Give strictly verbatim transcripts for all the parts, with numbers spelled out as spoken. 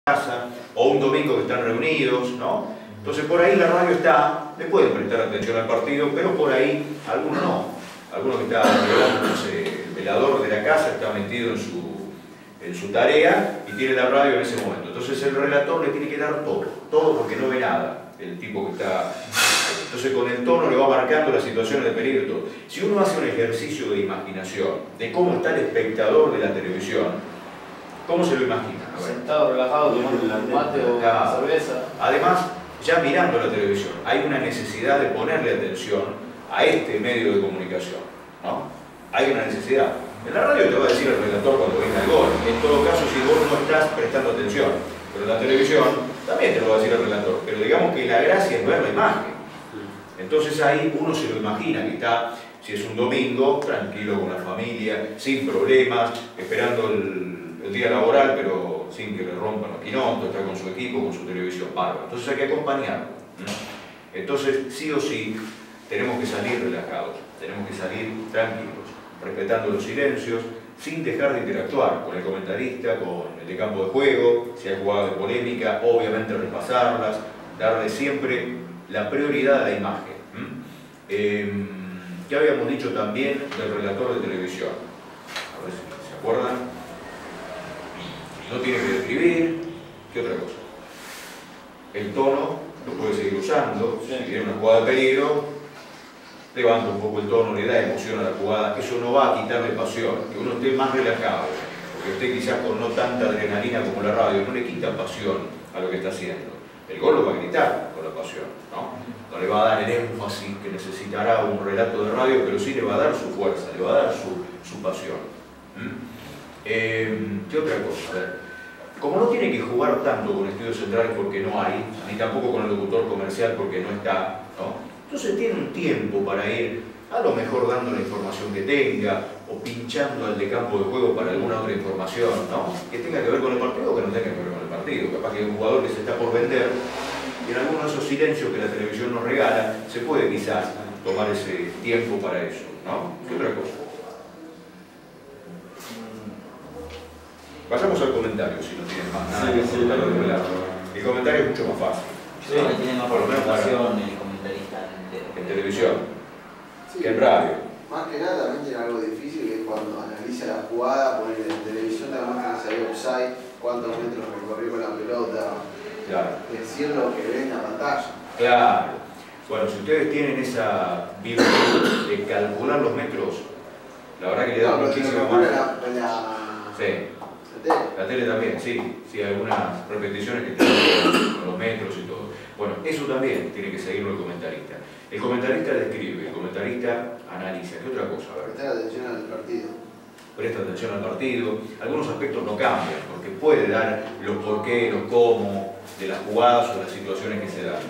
casa, o un domingo que están reunidos, ¿no? Entonces por ahí la radio está, le pueden prestar atención al partido, pero por ahí algunos no. Algunos que está, no sé, el velador de la casa está metido en su, en su tarea y tiene la radio en ese momento. Entonces el relator le tiene que dar todo, todo porque no ve nada, el tipo que está... Entonces con el tono le va marcando las situaciones de peligro y todo. Si uno hace un ejercicio de imaginación, de cómo está el espectador de la televisión, ¿cómo se lo imagina? Sentado, relajado, tomando un mate o una cerveza. Además, ya mirando la televisión, hay una necesidad de ponerle atención a este medio de comunicación, ¿no? Hay una necesidad. En la radio te va a decir el relator cuando venga el gol. En todo caso, si vos no estás prestando atención. Pero en la televisión también te lo va a decir el relator. Pero digamos que la gracia es ver la imagen. Entonces ahí uno se lo imagina que está, si es un domingo, tranquilo con la familia, sin problemas, esperando el, el día laboral, pero sin que le rompan los quinotos, está con su equipo, con su televisión, bárbaro. Entonces hay que acompañarlo, ¿no? Entonces, sí o sí, tenemos que salir relajados, tenemos que salir tranquilos, respetando los silencios, sin dejar de interactuar con el comentarista, con el de campo de juego, si hay jugadas de polémica, obviamente repasarlas, darle siempre la prioridad a la imagen. ¿Mm? Eh, ya habíamos dicho también del relator de televisión, a ver si se acuerdan, no tiene que describir, ¿qué otra cosa? El tono lo puede seguir usando, si tiene una jugada de peligro, levanta un poco el tono, le da emoción a la jugada, eso no va a quitarle pasión, que uno esté más relajado, porque usted quizás con no tanta adrenalina como la radio, no le quita pasión a lo que está haciendo. El gol lo va a gritar con la pasión, ¿no? No le va a dar el énfasis que necesitará un relato de radio, pero sí le va a dar su fuerza, le va a dar su, su pasión. ¿Mm? Eh, ¿Qué otra cosa? A ver, como no tiene que jugar tanto con estudios centrales porque no hay, ni tampoco con el locutor comercial porque no está, ¿no? Entonces tiene un tiempo para ir, a lo mejor dando la información que tenga, o pinchando al de campo de juego para alguna otra información, ¿no? Que tenga que ver con el partido o que no tenga que ver con el partido. Capaz que hay un jugador que se está por vender, y en alguno de esos silencios que la televisión nos regala, se puede quizás tomar ese tiempo para eso, ¿no? ¿Qué otra cosa? Pasamos al comentario, si no tienen más nada que comentar de relato. El comentario es mucho más fácil. Sí, ¿no? Tiene más participación el comentarista en, en televisión, sí, que en radio. Más que nada también tiene algo difícil, que es cuando analiza la jugada, poner en televisión, además que se ve offside, cuántos metros recorrió con la pelota, claro. Decir lo que ve en la pantalla. Claro. Bueno, si ustedes tienen esa virtud de calcular los metros, la verdad que le da no, muchísimo más. La, la... Sí. La tele. La tele también, sí. Sí, hay algunas repeticiones que tienen con los metros y todo. Bueno, eso también tiene que seguirlo el comentarista. El comentarista describe, el comentarista analiza. ¿Qué otra cosa? A ver. Prestar atención al partido. Presta atención al partido. Algunos aspectos no cambian, porque puede dar los por qué, los cómo de las jugadas o las situaciones que se dan.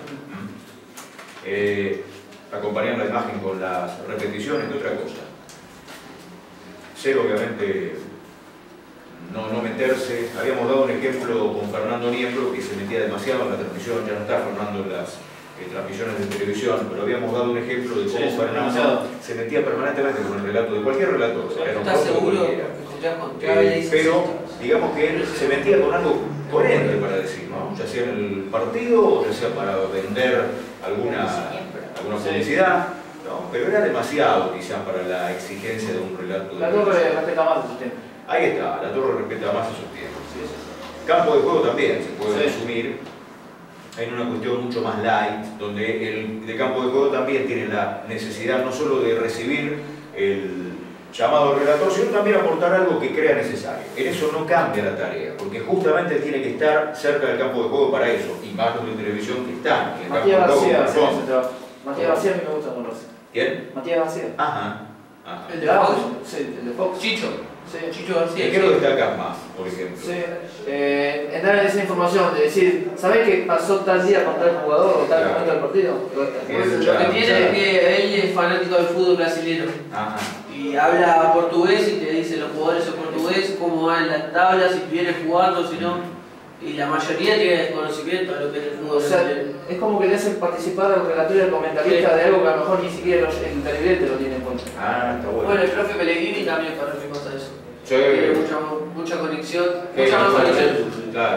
Eh, acompañar la imagen con las repeticiones. ¿Qué otra cosa? Ser obviamente... No, no meterse. Habíamos dado un ejemplo con Fernando Niembro, que se metía demasiado en la transmisión, ya no está Fernando en las eh, transmisiones de televisión, pero habíamos dado un ejemplo de cómo sí, Fernando se metía permanentemente con el relato de cualquier relator. ¿Estás seguro? Eh, pero digamos que él se metía con algo coherente para decir, ¿no? Ya sea en el partido o ya sea para vender alguna, alguna publicidad, ¿no? Pero era demasiado quizás para la exigencia de un relato. La torre respeta más el sistema. Ahí está, la torre respeta más esos tiempos. Sí, sí, sí. Campo de juego también se puede sí. resumir en una cuestión mucho más light, donde el de campo de juego también tiene la necesidad no solo de recibir el llamado relator, sino también aportar algo que crea necesario. En eso no cambia la tarea, porque justamente tiene que estar cerca del campo de juego para eso, y más los de televisión que están. En el Matías campo García, de juego, sí, Matías García a mí me gusta conocer. ¿Quién? Matías García. Ajá. Ajá. El de Fox. Sí, el de Fox. Chicho. Sí. Chicho García. ¿Qué lo destacas más, por ejemplo? Sí, eh, en dar esa información, de decir, ¿sabés qué pasó tal día con tal jugador o tal claro. momento del partido? Pues, lo que tiene es que él es fanático del fútbol brasileño. Ajá. Y habla portugués y te dice los jugadores en portugués, cómo van en las tablas, si vienen jugando, si no. Y la mayoría tiene desconocimiento de lo que es el fútbol. O sea, es como que le hacen participar al relator y al comentarista sí. de algo que a lo mejor ni siquiera los, el televidente lo tiene en cuenta. Ah, está bueno. Bueno, el profe Pellegrini también para mí pasa eso. Sí. Tiene mucha, mucha conexión. Sí, mucha más conexión. Claro.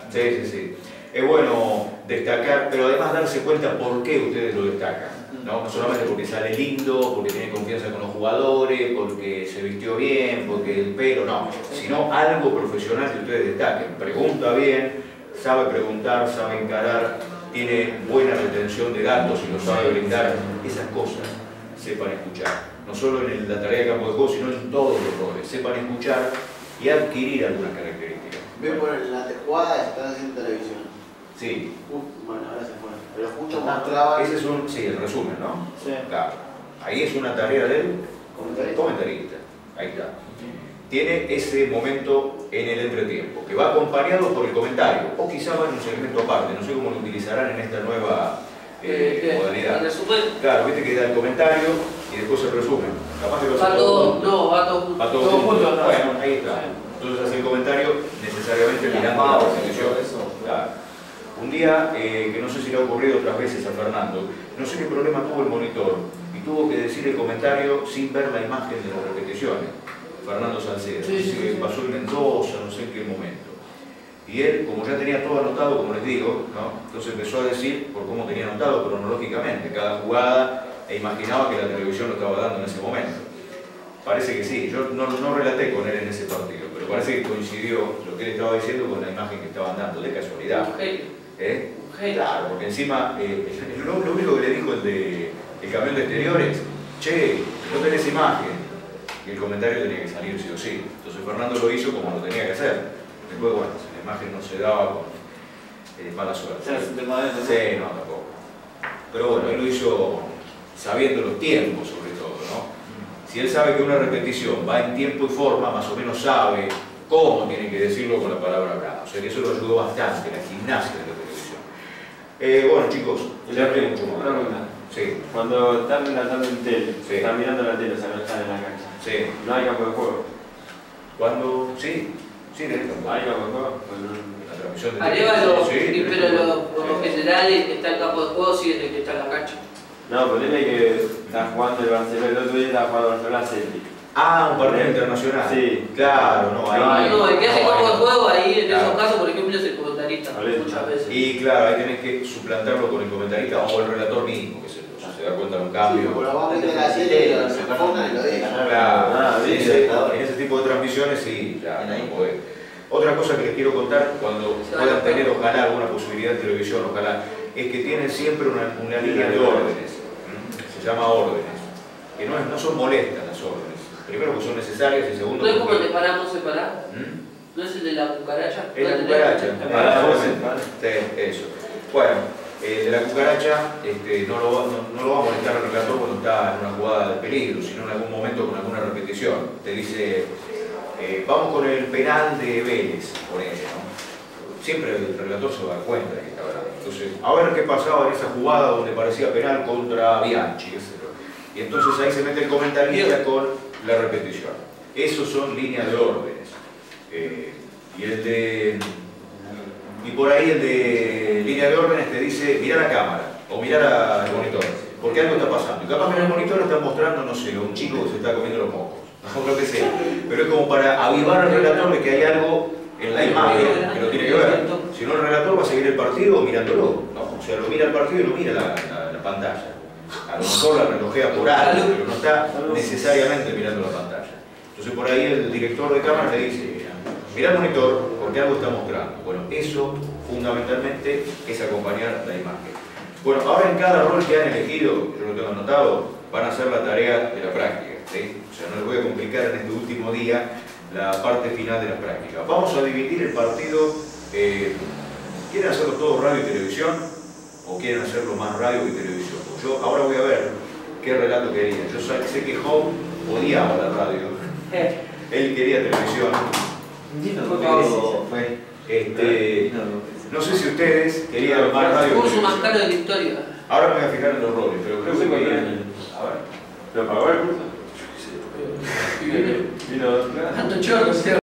Sí, sí, sí. Es bueno destacar, pero además darse cuenta por qué ustedes lo destacan. ¿No? No solamente porque sale lindo, porque tiene confianza con los jugadores, porque se vistió bien, porque el pelo, no. Sino algo profesional que ustedes destaquen. Pregunta bien, sabe preguntar, sabe encarar, tiene buena retención de datos y lo sabe brindar. Esas cosas sepan escuchar. No solo en la tarea de campo de juego, sino en todos los roles. Sepan escuchar y adquirir algunas características. Ven por la jugada, están haciendo televisión. Sí. Uh, bueno, ahora se fue. Pero justo mostraba. Ese es un, sí, el resumen, ¿no? Sí. Claro. Ahí es una tarea del Comentarista. comentarista. Ahí está. Tiene ese momento en el entretiempo, que va acompañado por el comentario, o quizá va en un segmento aparte, no sé cómo lo utilizarán en esta nueva eh, ¿Qué? modalidad. ¿El resumen? Claro, viste que da el comentario y después el resumen. Capaz que lo Va hace todo, junto. no, va todo junto. Va todo Todo junto. junto, ¿no? Bueno, ahí está. Entonces hace el comentario necesariamente mirando la repetición. Claro. Un día, eh, que no sé si le ha ocurrido otras veces a Fernando, no sé qué problema tuvo el monitor y tuvo que decir el comentario sin ver la imagen de las repeticiones. Fernando Salcedo, Sí, sí, que sí. pasó en Mendoza, no sé en qué momento. Y él, como ya tenía todo anotado, como les digo, ¿no? Entonces empezó a decir por cómo tenía anotado cronológicamente cada jugada e imaginaba que la televisión lo estaba dando en ese momento. Parece que sí, yo no, no relaté con él en ese partido, pero parece que coincidió lo que él estaba diciendo con la imagen que estaban dando, de casualidad. Un genio. ¿Eh? Un genio. Claro, porque encima, eh, lo, lo único que le dijo el de el camión de exteriores, che, no tenés imagen. Y el comentario tenía que salir sí o sí. Entonces Fernando lo hizo como lo tenía que hacer. Después, bueno, la imagen no se daba con eh, mala suerte. Sí, no, tampoco. Pero bueno, él lo hizo sabiendo los tiempos, sobre todo, ¿no? Si él sabe que una repetición va en tiempo y forma, más o menos sabe cómo tiene que decirlo con la palabra hablada. O sea que eso lo ayudó bastante, la gimnasia de la televisión. Eh, bueno, chicos, ya hablé mucho más. Una pregunta. Sí, Cuando están relatando en tele, Sí. están mirando la tele, o sea, no están en la cancha. sí. No hay campo de juego. Cuando, sí, sí, en el campo. ¿Hay campo de juego? Bueno, La transmisión de Arevalo, sí, sí, en el pero campo. lo, por lo general el que está en campo de juego sí es el que está en la cancha. no, ponele que está jugando el Barcelona, el otro día estaba jugando el Barcelona Celtic. Ah, un partido internacional. Sí. Claro, no, ahí. No, No, el que hace no, campo de ahí. juego ahí en Claro. esos casos, por ejemplo, es el comentarista, Por eso. muchas veces. Y claro, ahí tenés que suplantarlo con el comentarista o el relator mismo, que se, se da cuenta de un Sí, cambio. por lo vamos a meter la tele, lo se enfocan y lo dejan. Claro, Ah, en, bien, ese, claro. en ese tipo de transmisiones sí, ya, Bien ahí. no podés. Otra cosa que les quiero contar, cuando Se va puedan a tener ojalá alguna posibilidad en televisión, ojalá, es que tienen siempre una, una línea de órdenes, ¿m? Se llama órdenes, que no, es- no son molestas las órdenes, primero que son necesarias y segundo ¿No es como el de porque... paramos separar? ¿m? ¿No es el de la cucaracha? Es la ¿No cucaracha. tenés? Para la voz, Sí, eso. Bueno, el de la cucaracha este, no, lo va, no, no lo va a molestar al relator cuando está en una jugada de peligro, sino en algún momento con alguna repetición. Te dice, eh, vamos con el penal de Vélez, por ejemplo, ¿no? Siempre el relator se va a dar cuenta de que está hablando. Entonces, a ver qué pasaba en esa jugada donde parecía penal contra Bianchi, qué sé yo. Y entonces ahí se mete el comentarista con la repetición. Esos son líneas de órdenes. Eh, y el de y por ahí el de línea de órdenes te dice mirar a cámara o mirar al monitor porque algo está pasando y capaz que en el monitor están mostrando, no sé, un chico que se está comiendo los mocos o lo que sea, pero es como para avivar al relator de que hay algo en la imagen que lo tiene que ver. Si no, el relator va a seguir el partido mirándolo, ¿no? O sea, lo mira el partido y lo mira la, la, la pantalla. A lo mejor la relojea por algo, pero no está necesariamente mirando la pantalla. Entonces por ahí el director de cámara le dice, mira el monitor porque algo está mostrando. Bueno, eso fundamentalmente es acompañar la imagen. Bueno, ahora en cada rol que han elegido, yo lo tengo anotado, van a hacer la tarea de la práctica, ¿sí? O sea, no les voy a complicar en este último día la parte final de la práctica. Vamos a dividir el partido, eh, ¿quieren hacerlo todo radio y televisión? ¿O quieren hacerlo más radio que televisión? Yo ahora voy a ver qué relato quería. Yo sé que Hope odiaba la radio. Él quería televisión. Por favor. Este, no sé si ustedes querían más radio El que curso más televisión. caro de la historia. Ahora me voy a fijar en los roles, pero creo que querían... A ver. ¿Pero pagó el curso? Vino dos clases. Tanto chorro,